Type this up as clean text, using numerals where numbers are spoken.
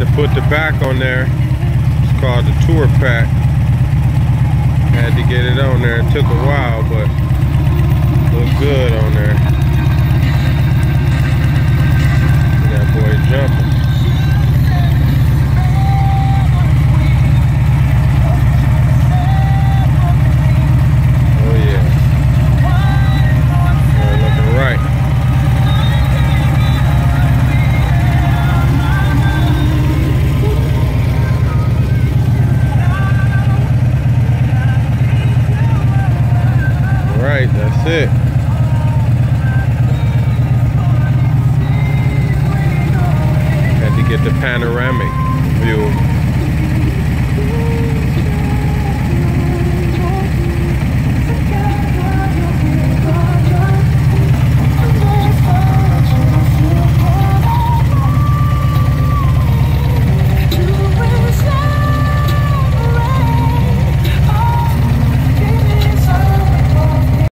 to put the back on there. It's called the tour pack. Had to get it on there. It took a while, but looked good on there. That boy jumping. Oh yeah. Looking right. Right, that's it. Had to get the panoramic.